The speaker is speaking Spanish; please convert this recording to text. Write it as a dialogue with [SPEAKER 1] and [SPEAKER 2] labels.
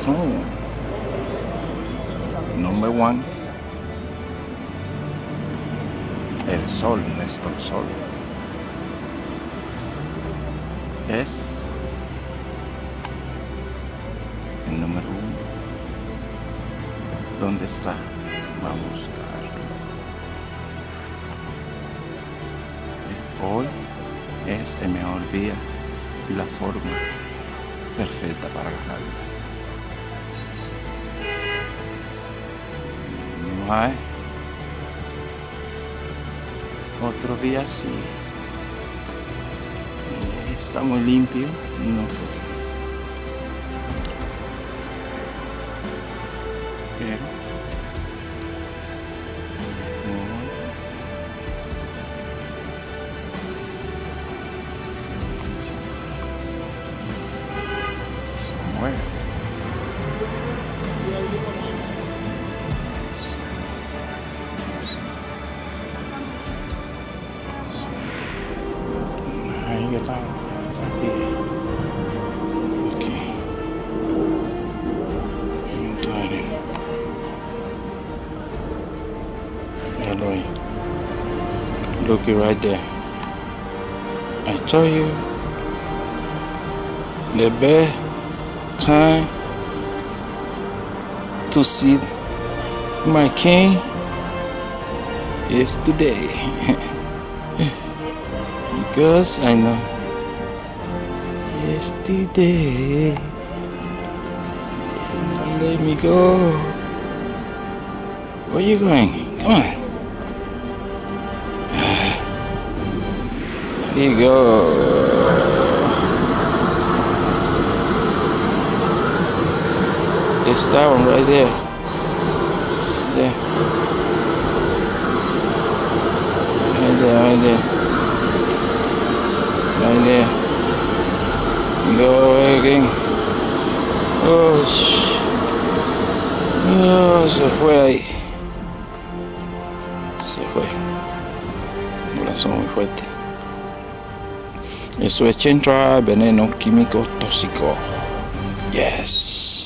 [SPEAKER 1] corazón. Number one. El sol, nuestro sol. Es el número uno. ¿Dónde está? Vamos a buscarlo. Hoy es el mejor día y la forma perfecta para agarrarlo. No hay otro día así. Está muy limpio, no puedo. Pero somewhere. Ahí que está aquí. Aquí. Look right there. I told you the best time to see my king is today. Because I know yesterday. Let me go. Where you going? Come on. There you go. It's that one right there. There. Right there, right there. Right there. Go again. Oh, oh, se fue ahí. Se fue. Un corazón muy fuerte. Eso es Chentra, veneno químico tóxico. Yes.